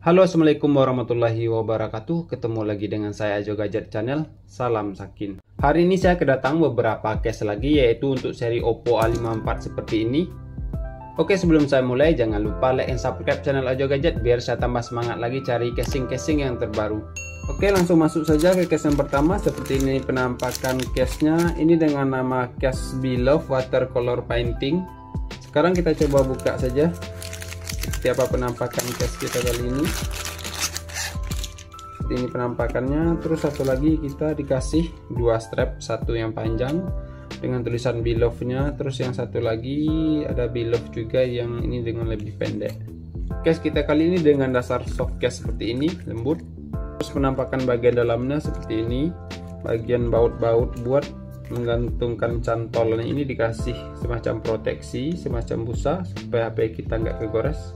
Halo, assalamualaikum warahmatullahi wabarakatuh. Ketemu lagi dengan saya Ajo Gadget Channel. Salam sakin. Hari ini saya kedatangan beberapa case lagi, yaitu untuk seri Oppo A54 seperti ini. Oke, sebelum saya mulai jangan lupa like dan subscribe channel Ajo Gadget biar saya tambah semangat lagi cari casing-casing yang terbaru. Oke, langsung masuk saja ke case yang pertama. Seperti ini penampakan case-nya. Ini dengan nama case Beloved Watercolor Painting. Sekarang kita coba buka saja seperti apa penampakan case kita kali ini. Seperti ini penampakannya. Terus satu lagi kita dikasih dua strap, satu yang panjang dengan tulisan Beloved-nya, terus yang satu lagi ada Beloved juga yang ini dengan lebih pendek. Case kita kali ini dengan dasar soft case seperti ini, lembut. Terus penampakan bagian dalamnya seperti ini. Bagian baut-baut buat menggantungkan cantol ini dikasih semacam proteksi, semacam busa supaya HP kita nggak kegores.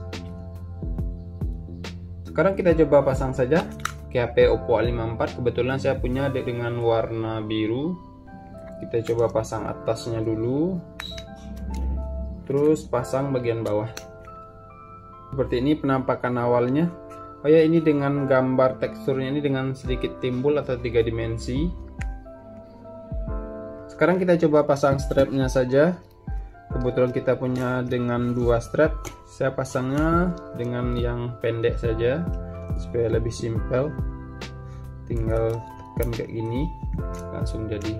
Sekarang kita coba pasang saja ke HP Oppo A54. Kebetulan saya punya dengan warna biru. Kita coba pasang atasnya dulu, terus pasang bagian bawah. Seperti ini penampakan awalnya. Oh ya, ini dengan gambar teksturnya ini dengan sedikit timbul atau 3 dimensi. Sekarang kita coba pasang strapnya saja. Kebetulan kita punya dengan dua strap. Saya pasangnya dengan yang pendek saja supaya lebih simpel. Tinggal tekan kayak gini, langsung jadi.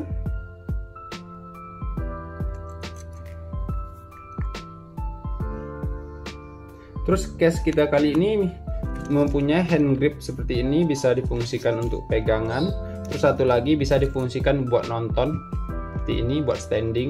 Terus case kita kali ini mempunyai hand grip seperti ini, bisa difungsikan untuk pegangan. Terus satu lagi bisa difungsikan buat nonton seperti ini, buat standing.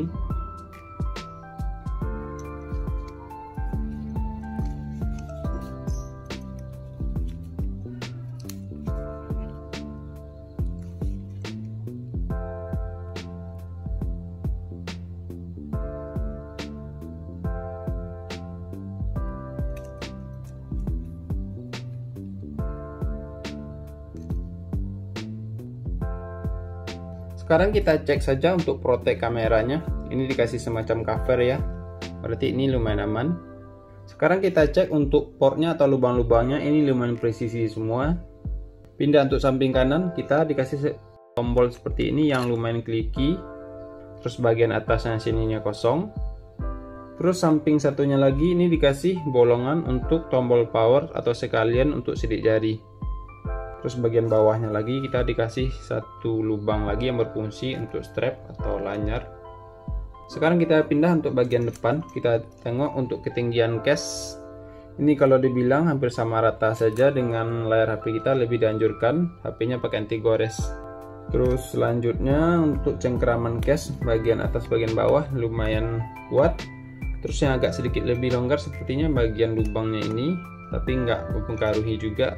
Sekarang kita cek saja untuk protek kameranya. Ini dikasih semacam cover ya, berarti ini lumayan aman. Sekarang kita cek untuk portnya atau lubang-lubangnya. Ini lumayan presisi semua. Pindah untuk samping kanan, kita dikasih tombol seperti ini yang lumayan kliki. Terus bagian atasnya sininya kosong. Terus samping satunya lagi ini dikasih bolongan untuk tombol power atau sekalian untuk sidik jari. Terus bagian bawahnya lagi kita dikasih satu lubang lagi yang berfungsi untuk strap atau lanyar. Sekarang kita pindah untuk bagian depan. Kita tengok untuk ketinggian case. Ini kalau dibilang hampir sama rata saja dengan layar HP kita, lebih dianjurkan HP-nya pakai anti gores. Terus selanjutnya untuk cengkeraman case, bagian atas bagian bawah lumayan kuat. Terus yang agak sedikit lebih longgar sepertinya bagian lubangnya ini, tapi nggak mempengaruhi juga.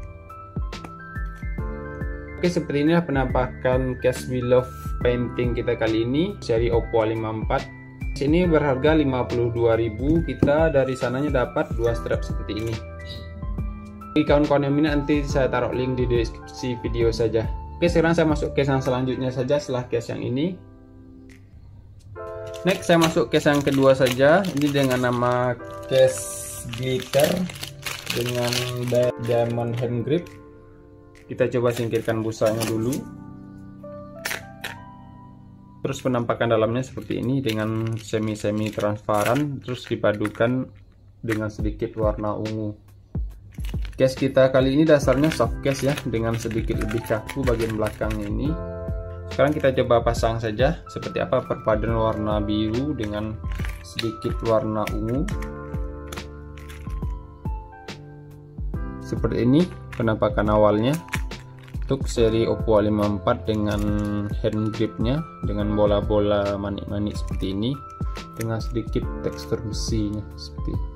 Oke, seperti inilah penampakan case Beloved Painting kita kali ini, seri Oppo A54. Ini berharga 52.000. Kita dari sananya dapat dua strap seperti ini. Bagi kawan-kawan yang minat nanti saya taruh link di deskripsi video saja. Oke, sekarang saya masuk case yang selanjutnya saja setelah case yang ini. Next saya masuk case yang kedua saja. Ini dengan nama case glitter dengan diamond hand grip. Kita coba singkirkan busanya dulu. Terus penampakan dalamnya seperti ini dengan semi transparan, terus dipadukan dengan sedikit warna ungu. Case kita kali ini dasarnya soft case ya, dengan sedikit lebih kaku bagian belakangnya ini. Sekarang kita coba pasang saja seperti apa perpaduan warna biru dengan sedikit warna ungu. Seperti ini penampakan awalnya untuk seri Oppo A54 dengan hand gripnya, dengan bola-bola manik-manik seperti ini, dengan sedikit tekstur besinya seperti ini.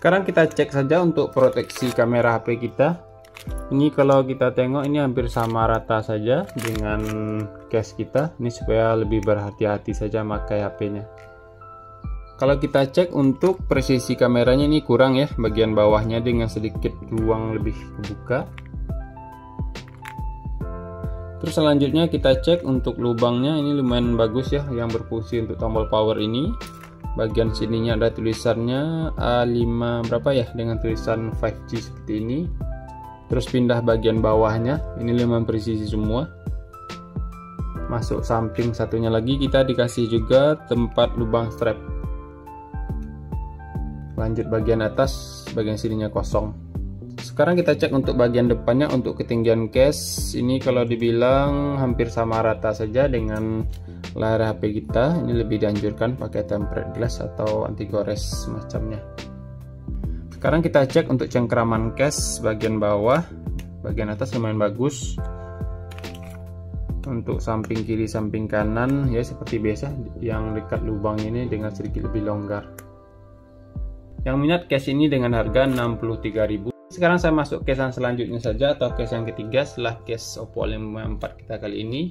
Sekarang kita cek saja untuk proteksi kamera HP kita. Ini kalau kita tengok ini hampir sama rata saja dengan case kita. Ini supaya lebih berhati-hati saja pakai HP-nya. Kalau kita cek untuk presisi kameranya ini kurang ya, bagian bawahnya dengan sedikit ruang lebih kebuka. Terus selanjutnya kita cek untuk lubangnya, ini lumayan bagus ya, yang berfungsi untuk tombol power ini. Bagian sininya ada tulisannya A5 berapa ya, dengan tulisan 5G seperti ini. Terus pindah bagian bawahnya, ini lumayan presisi semua. Masuk samping satunya lagi kita dikasih juga tempat lubang strap. Lanjut bagian atas, bagian sininya kosong. Sekarang kita cek untuk bagian depannya. Untuk ketinggian case ini kalau dibilang hampir sama rata saja dengan layar HP kita. Ini lebih dianjurkan pakai tempered glass atau anti gores semacamnya. Sekarang kita cek untuk cengkraman case bagian bawah, bagian atas lumayan bagus. Untuk samping kiri, samping kanan ya seperti biasa, yang dekat lubang ini dengan sedikit lebih longgar. Yang minat case ini dengan harga 63.000. Sekarang saya masuk case yang selanjutnya saja, atau case yang ketiga setelah case Oppo A54 kita kali ini.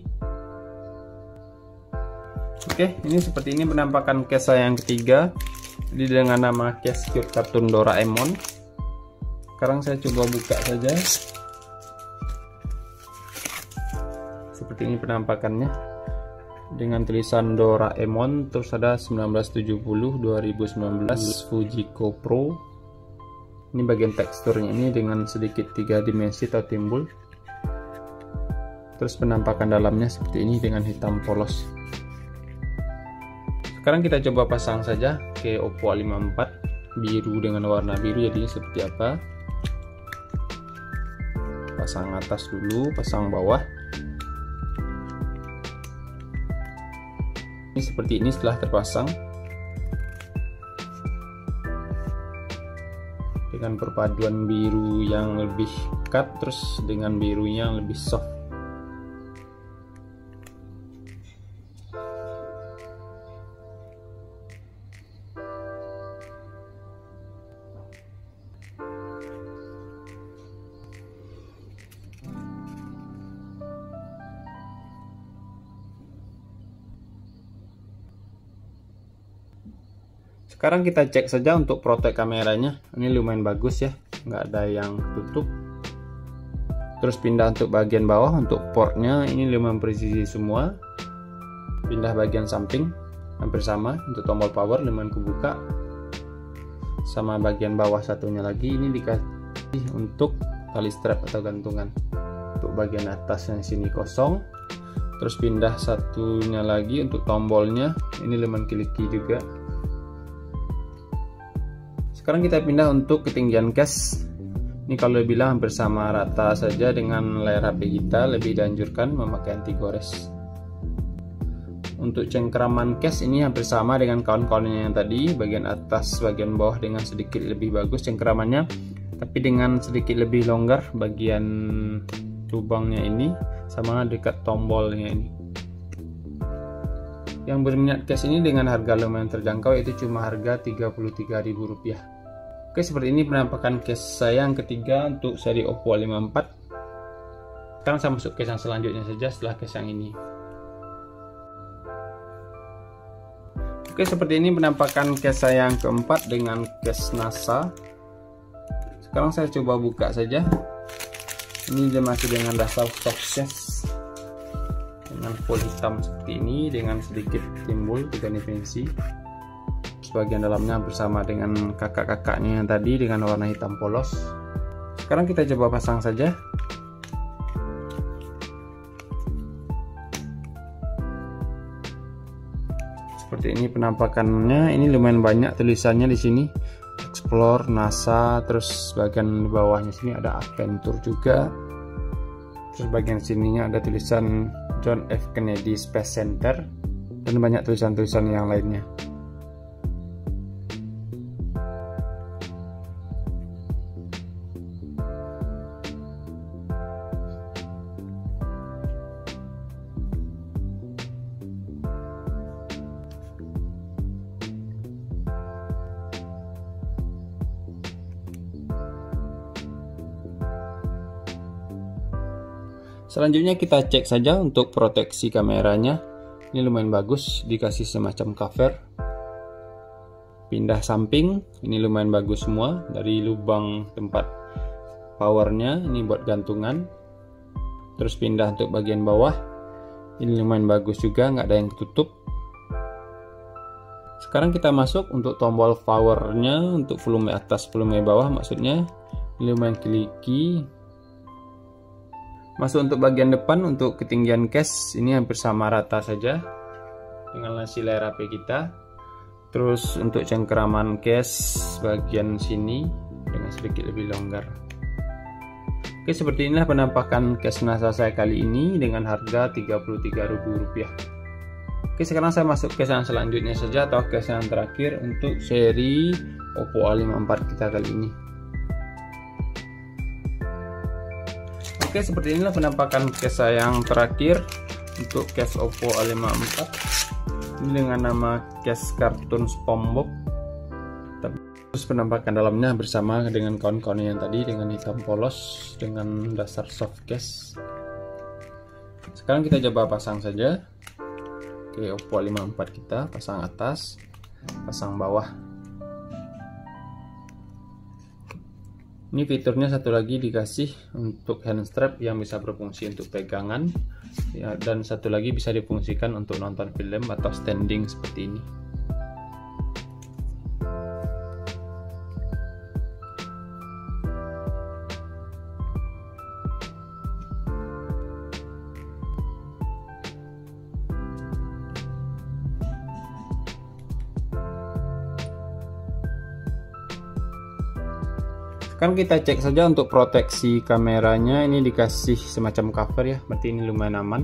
Oke, ini seperti ini penampakan case saya yang ketiga. Jadi dengan nama case Cute Cartoon Doraemon. Sekarang saya coba buka saja. Seperti ini penampakannya. Dengan tulisan Doraemon, terus ada 1970 2019 Fujiko Pro. Ini bagian teksturnya ini dengan sedikit 3 dimensi atau timbul. Terus penampakan dalamnya seperti ini dengan hitam polos. Sekarang kita coba pasang saja ke Oppo A54 biru dengan warna biru, jadinya seperti apa. Pasang atas dulu, pasang bawah. Ini seperti ini setelah terpasang. Dengan perpaduan biru yang lebih pekat terus dengan birunya yang lebih soft. Sekarang kita cek saja untuk protek kameranya. Ini lumayan bagus ya, nggak ada yang tutup. Terus pindah untuk bagian bawah, untuk portnya ini lumayan presisi semua. Pindah bagian samping hampir sama. Untuk tombol power lumayan kebuka. Sama bagian bawah satunya lagi ini dikasih untuk tali strap atau gantungan. Untuk bagian atasnya sini kosong. Terus pindah satunya lagi untuk tombolnya, ini lumayan kliki juga. Sekarang kita pindah untuk ketinggian case. Ini kalau dibilang hampir sama rata saja dengan layar HP kita, lebih dianjurkan memakai anti gores. Untuk cengkraman case ini hampir sama dengan kawan-kawannya yang tadi, bagian atas, bagian bawah dengan sedikit lebih bagus cengkramannya, tapi dengan sedikit lebih longgar bagian lubangnya ini sama dekat tombolnya ini. Yang berminat case ini dengan harga lumayan terjangkau, yaitu cuma harga Rp33.000. Oke, seperti ini penampakan case saya yang ketiga untuk seri Oppo A54. Sekarang saya masuk case yang selanjutnya saja setelah case yang ini. Oke, seperti ini penampakan case saya yang keempat dengan case NASA. Sekarang saya coba buka saja. Ini dia masih dengan dasar soft case dengan full hitam seperti ini dengan sedikit timbul 3 dimensi. Bagian dalamnya bersama dengan kakak-kakaknya yang tadi dengan warna hitam polos. Sekarang kita coba pasang saja. Seperti ini penampakannya. Ini lumayan banyak tulisannya di sini. Explore, NASA, terus bagian bawahnya sini ada Adventure juga. Terus bagian sininya ada tulisan John F. Kennedy Space Center dan banyak tulisan-tulisan yang lainnya. Selanjutnya kita cek saja untuk proteksi kameranya. Ini lumayan bagus, dikasih semacam cover. Pindah samping, ini lumayan bagus semua. Dari lubang tempat powernya, ini buat gantungan. Terus pindah untuk bagian bawah, ini lumayan bagus juga, nggak ada yang tutup. Sekarang kita masuk untuk tombol powernya, untuk volume atas, volume bawah maksudnya. Ini lumayan kliki. Masuk untuk bagian depan, untuk ketinggian case ini hampir sama rata saja dengan hasil layar HP kita. Terus untuk cengkeraman case bagian sini dengan sedikit lebih longgar. Oke, seperti inilah penampakan case NASA saya kali ini dengan harga Rp33.000. Oke, sekarang saya masuk case yang selanjutnya saja, atau case yang terakhir untuk seri Oppo A54 kita kali ini. Oke, seperti inilah penampakan case saya yang terakhir untuk case Oppo A54. Ini dengan nama case kartun SpongeBob. Terus penampakan dalamnya bersama dengan kawan-kawan yang tadi, dengan hitam polos dengan dasar soft case. Sekarang kita coba pasang saja. Oke, Oppo A54 kita pasang atas, pasang bawah. Ini fiturnya satu lagi dikasih untuk hand strap yang bisa berfungsi untuk pegangan ya, dan satu lagi bisa difungsikan untuk nonton film atau standing seperti ini. Sekarang kita cek saja untuk proteksi kameranya. Ini dikasih semacam cover ya, berarti ini lumayan aman.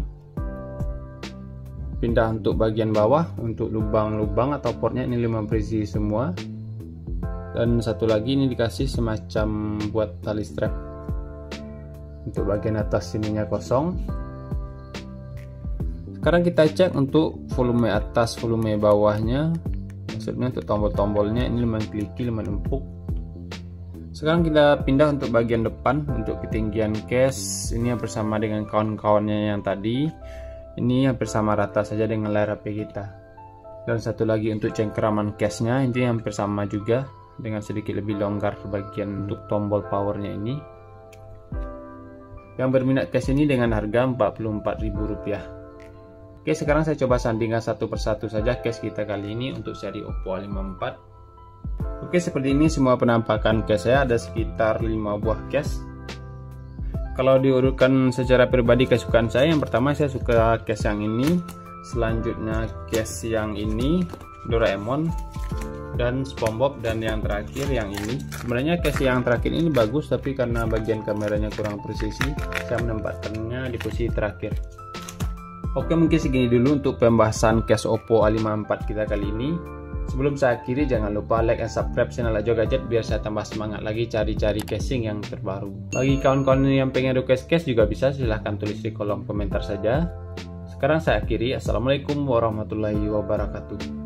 Pindah untuk bagian bawah, untuk lubang-lubang atau portnya ini lumayan presisi semua. Dan satu lagi ini dikasih semacam buat tali strap. Untuk bagian atas ininya kosong. Sekarang kita cek untuk volume atas, volume bawahnya. Maksudnya untuk tombol-tombolnya ini lumayan kliki, lumayan empuk. Sekarang kita pindah untuk bagian depan, untuk ketinggian case. Ini yang bersama dengan kawan-kawannya yang tadi. Ini hampir sama rata saja dengan layar HP kita. Dan satu lagi untuk cengkeraman case-nya, ini hampir sama juga dengan sedikit lebih longgar bagian untuk tombol powernya ini. Yang berminat case ini dengan harga Rp44.000. Oke, sekarang saya coba sandingkan satu persatu saja case kita kali ini untuk seri Oppo A54. Oke, seperti ini semua penampakan case saya, ada sekitar 5 buah case. Kalau diurutkan secara pribadi kesukaan saya, yang pertama saya suka case yang ini, selanjutnya case yang ini Doraemon dan SpongeBob, dan yang terakhir yang ini. Sebenarnya case yang terakhir ini bagus, tapi karena bagian kameranya kurang presisi, saya menempatkannya di posisi terakhir. Oke, mungkin segini dulu untuk pembahasan case Oppo A54 kita kali ini. Sebelum saya akhiri, jangan lupa like dan subscribe channel Ajo Gadget biar saya tambah semangat lagi cari-cari casing yang terbaru. Bagi kawan-kawan yang pengen request case juga bisa, silahkan tulis di kolom komentar saja. Sekarang saya akhiri. Assalamualaikum warahmatullahi wabarakatuh.